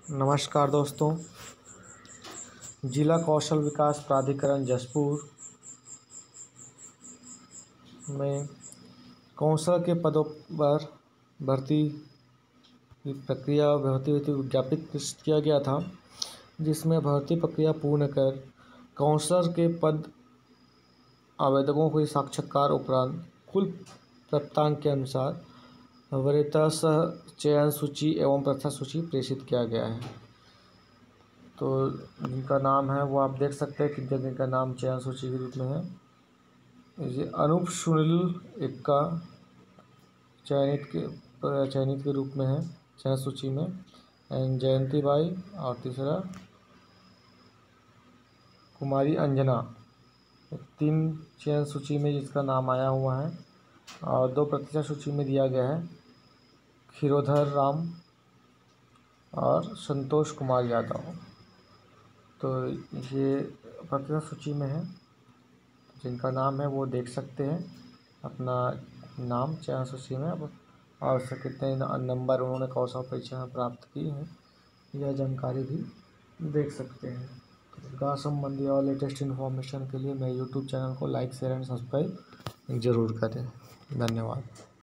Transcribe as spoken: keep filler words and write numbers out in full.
नमस्कार दोस्तों, जिला कौशल विकास प्राधिकरण जशपुर में काउंसलर के पदों पर भर्ती की प्रक्रिया भर्ती हेतु विज्ञापित प्रस्तुत किया गया था, जिसमें भर्ती प्रक्रिया पूर्ण कर काउंसलर के पद आवेदकों को साक्षात्कार उपरांत कुल प्राप्तांक के अनुसार वरीयता सह चयन सूची एवं प्रथा सूची प्रेषित किया गया है। तो जिनका नाम है वो आप देख सकते हैं कि जिनका नाम चयन सूची के रूप में है। ये अनूप सुनील एक्का चयनित के चयनित के रूप में है चयन सूची में, एंड जयंती बाई और तीसरा कुमारी अंजना, तीन चयन सूची में जिसका नाम आया हुआ है। और दो प्रतिशत सूची में दिया गया है खीरोधर राम और संतोष कुमार यादव। तो ये प्रतिशत सूची में है, जिनका नाम है वो देख सकते हैं अपना नाम चयन सूची में अब और से कितने नंबर उन्होंने कौशल परीक्षा में प्राप्त की है, यह जानकारी भी देख सकते हैं। विकास संबंधी और लेटेस्ट इन्फॉर्मेशन के लिए मेरे यूट्यूब चैनल को लाइक शेयर एंड सब्सक्राइब ज़रूर करें। धन्यवाद।